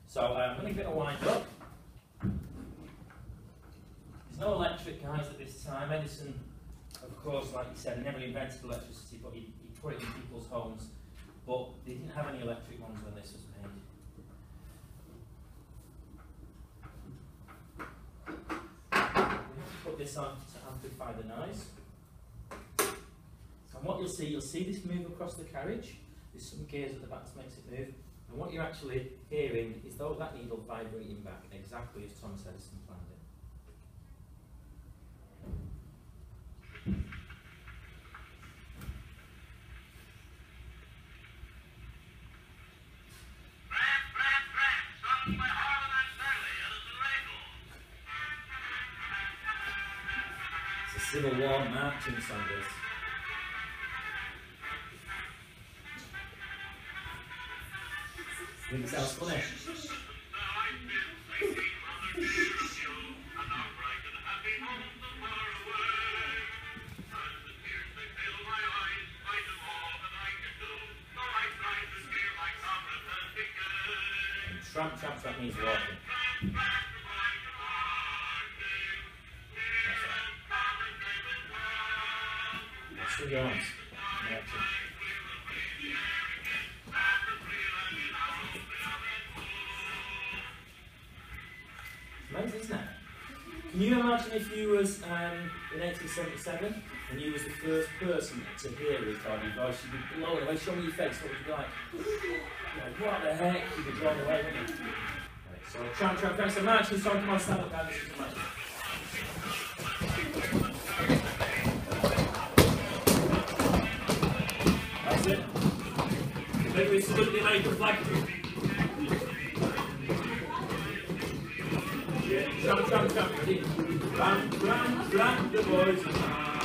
So I'm going to give it a wind up. There's no electric, guys, at this time. Edison, of course, like you said, never invented electricity, but he put it in people's homes. But they didn't have any electric ones when this was made. We have to put this on to amplify the noise. And what you'll see this move across the carriage. There's some gears at the back that makes it move. And what you're actually hearing is though that needle vibrating back exactly as Thomas Edison planned it. It's a Civil War marching song, this. Think it sounds funny? Tramp, tramp, tramp means walking. That's the arms. Amazing, isn't it? Can you imagine if you was in 1877 and you was the first person to hear a recorded voice? You'd be blown away. Show me your face. What would you be like? What the heck? You'd be blown away, wouldn't you? Right, so tramp, tramp, thanks so much. And so come on, stand up, guys. This is magic. That's it. Maybe we salute the American flag. Yeah, jump, jump, jump, ready? Run, run, run, the boys.